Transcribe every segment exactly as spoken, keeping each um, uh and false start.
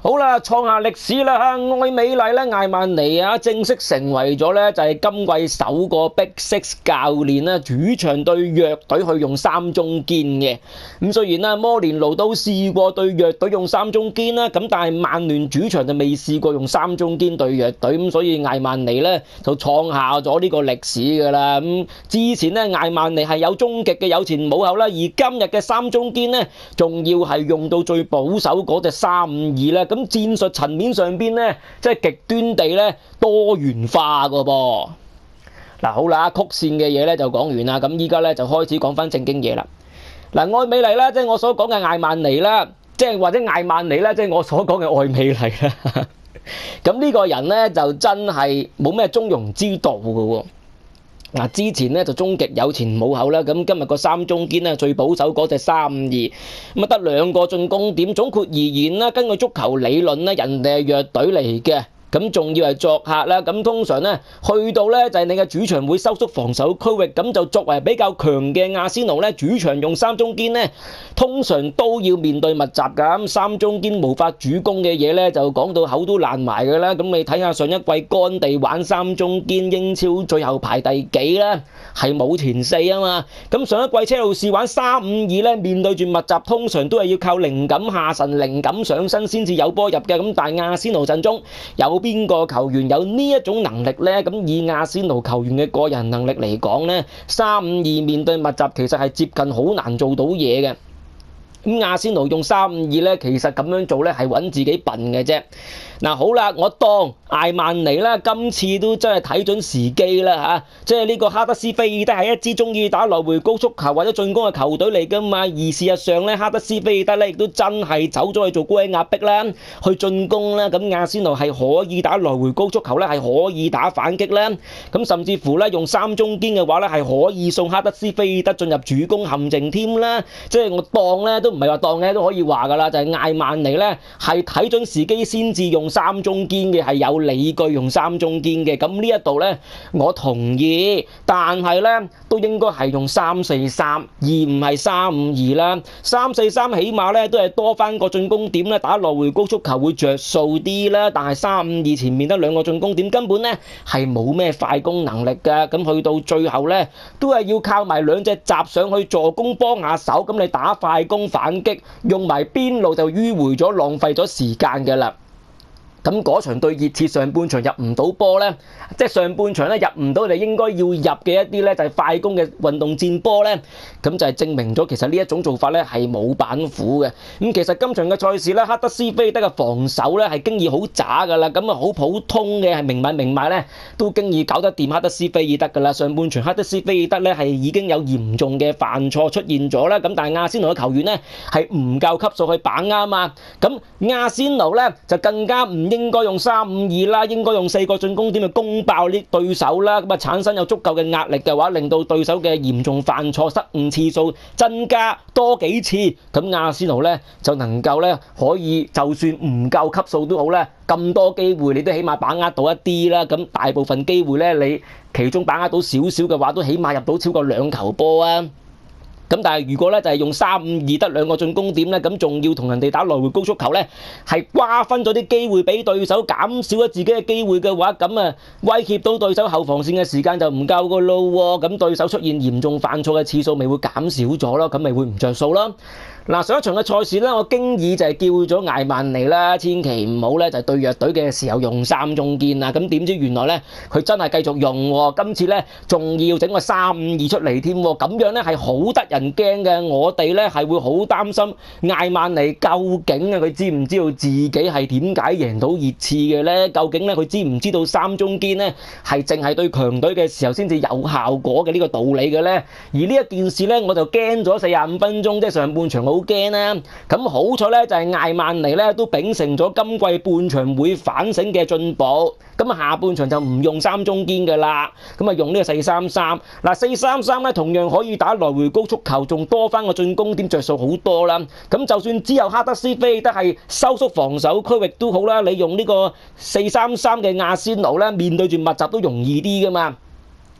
好啦，創下歷史啦嚇！愛美麗咧，艾曼尼啊，正式成為咗咧就係今季首個 Big Six 教練啦，主場對弱隊去用三中堅嘅。咁雖然啦，摩連奴都試過對弱隊用三中堅啦，咁但係曼聯主場就未試過用三中堅對弱隊，咁所以艾曼尼咧就創下咗呢個歷史㗎啦。咁之前咧，艾曼尼係有終極嘅有前冇後啦，而今日嘅三中堅咧，仲要係用到最保守嗰隻三五二啦。咁戰術層面上邊咧，即係極端地咧多元化個噃。嗱，好啦，曲線嘅嘢咧就講完啦，咁依家咧就開始講翻正經嘢啦。嗱，愛美麗啦，即係我所講嘅艾曼尼啦，即係或者艾曼尼啦，即係我所講嘅愛美麗啦。咁呢個人咧就真係冇咩中庸之道嘅喎。嗱，之前咧就終極有前冇後啦，咁今日個三中堅咧最保守嗰隻三五二，咁啊得兩個進攻點。總括而言啦，根據足球理論咧，人哋係弱隊嚟嘅。咁仲要係作客啦，咁通常咧去到咧就係你嘅主場會收縮防守區域，咁就作為比較強嘅亞仙奴咧，主場用三中堅咧，通常都要面對密集㗎。咁三中堅無法主攻嘅嘢咧，就講到口都爛埋㗎啦。咁你睇下上一季干地玩三中堅，英超最後排第幾啦？係冇前四啊嘛。咁上一季車路士玩三五二咧，面對住密集，通常都係要靠靈感下神、靈感上身先至有波入嘅。咁但係亞仙奴陣中有邊個球員有呢一種能力呢？咁以亞仙奴球員嘅個人能力嚟講呢，三五二面對密集其實係接近好難做到嘢嘅。咁亞仙奴用三五二咧，其實咁樣做咧係揾自己笨嘅啫。嗱，好啦，我當艾曼尼啦，今次都真係睇準時機啦嚇，即係呢個哈德斯菲爾德係一支中意打來回高速球或者進攻嘅球隊嚟噶嘛，而事實上咧，哈德斯菲爾德咧亦都真係走咗去做高位壓迫啦，去進攻啦。咁亞仙奴係可以打來回高速球咧，係可以打反擊啦。咁甚至乎咧用三中堅嘅話咧，係可以送哈德斯菲爾德進入主攻陷阱添啦。即係我當咧都唔係話當嘅都可以話噶啦，就係艾曼尼咧係睇準時機先至用三中堅嘅，係有理據用三中堅嘅。咁呢一度咧我同意，但係咧都應該係用三四三而唔係三五二啦。三四三起碼咧都係多翻個進攻點咧，打來回高速球會着數啲啦。但係三五二前面得兩個進攻點，根本咧係冇咩快攻能力㗎。咁去到最後咧都係要靠埋兩隻閘上去助攻幫下手。咁你打快攻反擊用埋邊路就迂迴咗，浪費咗時間㗎啦。咁嗰場對熱刺上半場入唔到波咧，即係上半場咧入唔到你應該要入嘅一啲咧就係快攻嘅運動戰波咧，咁就係證明咗其實呢一種做法咧係冇板斧嘅。咁其實今場嘅賽事咧，哈德斯菲爾德嘅防守咧係經已好渣㗎啦，咁啊好普通嘅係明買明賣咧都經已搞得掂哈德斯菲爾德㗎啦。上半場哈德斯菲爾德咧係已經有嚴重嘅犯錯出現咗啦，咁但係亞仙奴嘅球員咧係唔夠級數去把握啊嘛，咁亞仙奴咧就更加唔應該用三五二啦，應該用四個進攻點去攻爆呢對手啦，咁啊產生有足夠嘅壓力嘅話，令到對手嘅嚴重犯錯失誤次數增加多幾次，咁亞仙奴咧就能夠咧可以就算唔夠級數都好咧，咁多機會你都起碼把握到一啲啦，咁大部分機會咧你其中把握到少少嘅話，都起碼入到超過兩球波啊！咁但係如果咧就係用三五二得兩個進攻點咧，咁仲要同人哋打來回高速球咧，係瓜分咗啲機會俾對手，減少咗自己嘅機會嘅話，咁啊威脅到對手後防線嘅時間就唔夠個咯喎，咁對手出現嚴重犯錯嘅次數咪會減少咗咯，咁咪會唔着數咯。嗱，上一場嘅賽事咧，我經已就係叫咗艾曼尼啦，千祈唔好咧就係對弱隊嘅時候用三中堅啊！咁點知原來咧佢真係繼續用喎，今次咧仲要整個三五二出嚟添喎，咁樣咧係好得人驚嘅。我哋咧係會好擔心艾曼尼究竟啊佢知唔知道自己係點解贏到熱刺嘅咧？究竟咧佢知唔知道三中堅咧係淨係對強隊嘅時候先至有效果嘅呢個道理嘅咧？而呢一件事咧我就驚咗四十五分鐘，即係上半場好驚啦，咁好彩咧就係艾曼尼咧都秉承咗今季半場會反省嘅進步，咁啊下半場就唔用三中堅㗎啦，咁啊用呢個四三三。嗱，四三三咧同樣可以打來回高速球，仲多翻個進攻點着數好多啦。咁就算之後哈德斯菲爾德係收縮防守區域都好啦，你用呢個四三三嘅亞仙奴咧面對住密集都容易啲㗎嘛。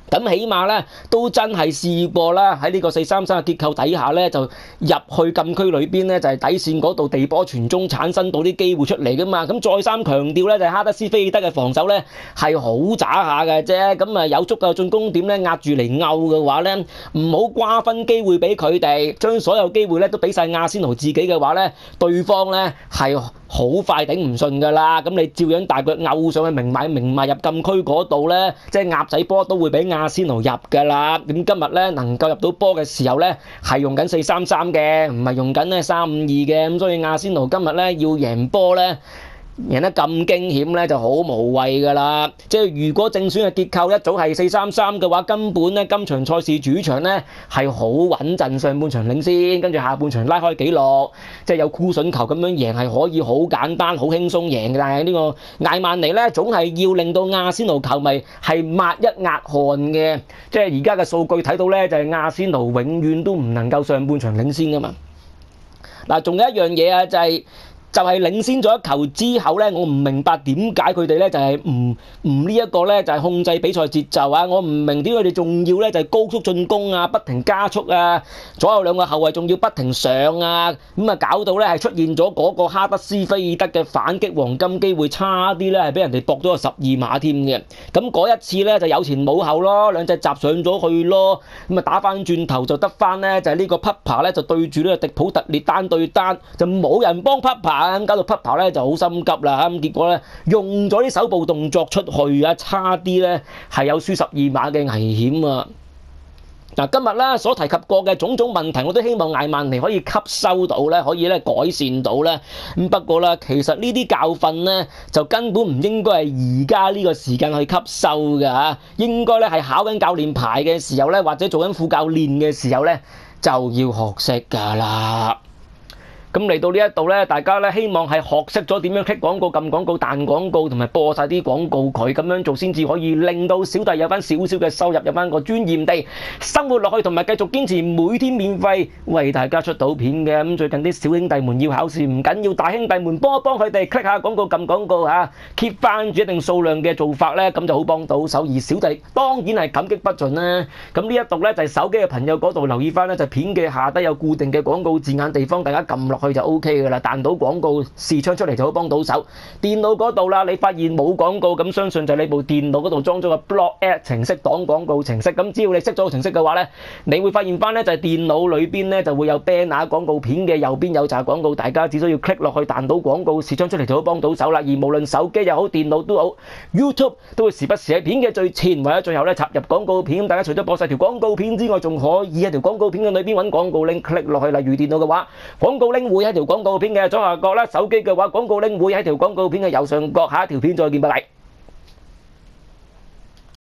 咁起碼咧都真係試過啦，喺呢個四三三嘅結構底下咧，就入去禁區裏邊咧，就係底線嗰度地波傳中產生到啲機會出嚟噶嘛。咁再三強調咧，就係哈德斯菲爾德嘅防守咧係好渣下嘅啫。咁啊有足夠進攻點咧壓住嚟拗嘅話咧，唔好瓜分機會俾佢哋，將所有機會咧都俾晒阿仙奴自己嘅話咧，對方咧係好快頂唔順噶啦。咁你照樣大腳拗上去明買明賣入禁區嗰度咧，即係鴨仔波都會俾阿仙奴入噶啦。咁今日咧能夠入到波嘅時候咧，係用緊四三三嘅，唔係用緊咧三五二嘅。咁所以阿仙奴今日咧要贏波咧，贏得咁驚險咧就好無謂噶啦。即係如果正選嘅結構一早係四三三嘅話，根本咧今場賽事主場咧係好穩陣，上半場領先，跟住下半場拉開紀錄，即係有箍筍球咁樣贏係可以好簡單好輕鬆贏嘅。但係呢個艾曼尼咧總係要令到阿仙奴球迷係抹一抹汗嘅。即係而家嘅數據睇到咧，就係阿仙奴永遠都唔能夠上半場領先噶嘛。嗱，仲有一樣嘢啊，就係、是。就係領先咗一球之後咧，我唔明白點解佢哋咧就係唔唔呢一個咧就係控制比賽節奏啊！我唔明點解佢哋仲要咧就係高速進攻啊，不停加速啊，左右兩個後衞仲要不停上啊，咁啊搞到咧係出現咗嗰個哈德斯菲爾德嘅反擊黃金機會，差啲咧係俾人哋搏咗個十二碼添嘅。咁嗰一次咧就有前冇後咯，兩隻閘上咗去咯，咁啊打翻轉頭就得翻咧就係呢個匹帕咧就對住呢個迪普特列單對單，就冇人幫匹帕。咁搞到匹帕咧就好心急啦，咁結果咧用咗啲手部動作出去啊，差啲咧係有輸十二碼嘅危險啊！嗱，今日咧所提及過嘅種種問題，我都希望艾曼尼可以吸收到咧，可以咧改善到咧。咁不過咧，其實呢啲教訓咧就根本唔應該係而家呢個時間去吸收嘅嚇，應該咧係考緊教練牌嘅時候咧，或者做緊副教練嘅時候咧就要學識㗎啦。咁嚟到呢一度咧，大家咧希望係學識咗點樣 click 廣告、撳廣告、彈廣告同埋播晒啲廣告，佢咁樣做先至可以令到小弟有翻少少嘅收入，有翻個尊嚴地生活落去，同埋繼續堅持每天免費為大家出到片嘅。咁最近啲小兄弟們要考試唔緊要，大兄弟們幫一幫佢哋 click 下廣告、撳廣告嚇 keep 翻住一定數量嘅做法咧，咁就好幫到手。而小弟當然係感激不盡啦。咁呢一度咧就係手機嘅朋友嗰度留意翻咧，就片嘅下低有固定嘅廣告字眼地方，大家撳落去就 O K 噶啦，彈到廣告視窗出嚟就好幫到手。電腦嗰度啦，你發現冇廣告，咁相信就係你部電腦嗰度裝咗個 Block App 程式擋廣告程式。咁只要你識咗個程式嘅話咧，你會發現翻咧就係電腦裏邊咧就會有 banner 廣告片嘅右邊有紮廣告，大家只需要 click 落去彈到廣告視窗出嚟就好幫到手啦。而無論手機又好電腦都好 ，YouTube 都會時不時喺片嘅最前或者最後咧插入廣告片。咁大家除咗播晒條廣告片之外，仲可以喺條廣告片嘅裏邊揾廣告 link click 落去。例如電腦嘅話，廣告 link 會喺條廣告片嘅左下角啦；手機嘅話，廣告 link 會喺條廣告片嘅右上角。下一條片再見，拜拜。